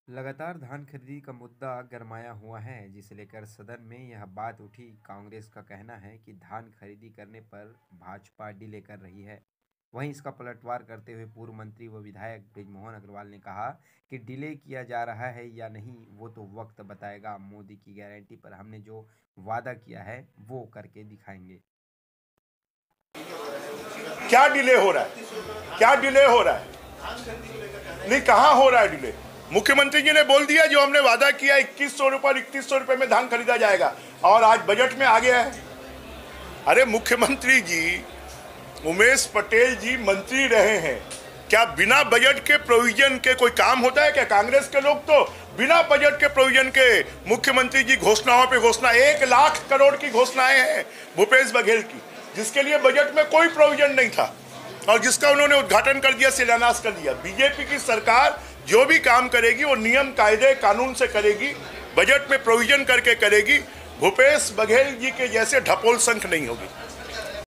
लगातार धान खरीदी का मुद्दा गरमाया हुआ है, जिसे लेकर सदन में यह बात उठी। कांग्रेस का कहना है कि धान खरीदी करने पर भाजपा डिले कर रही है। वहीं इसका पलटवार करते हुए पूर्व मंत्री व विधायक बृजमोहन अग्रवाल ने कहा कि डिले किया जा रहा है या नहीं वो तो वक्त बताएगा। मोदी की गारंटी पर हमने जो वादा किया है वो करके दिखाएंगे। क्या डिले हो रहा है? क्या डिले हो रहा है? नहीं, कहां हो रहा है डिले? मुख्यमंत्री जी ने बोल दिया जो हमने वादा किया 2100 रुपए 3100 रुपए में धान खरीदा जाएगा, और आज बजट में आ गया है। अरे मुख्यमंत्री जी, उमेश पटेल जी मंत्री रहे हैं, क्या बिना बजट के प्रोविजन के कोई काम होता है क्या? कांग्रेस के लोग तो बिना बजट के प्रोविजन के मुख्यमंत्री जी घोषणाओं पे घोषणा, 1 लाख करोड़ की घोषणाएं हैं भूपेश बघेल की, जिसके लिए बजट में कोई प्रोविजन नहीं था और जिसका उन्होंने उद्घाटन कर दिया, शिलान्यास कर दिया। बीजेपी की सरकार जो भी काम करेगी वो नियम कायदे कानून से करेगी, बजट में प्रोविजन करके करेगी। भूपेश बघेल जी के जैसे ढपोल संख नहीं होगी।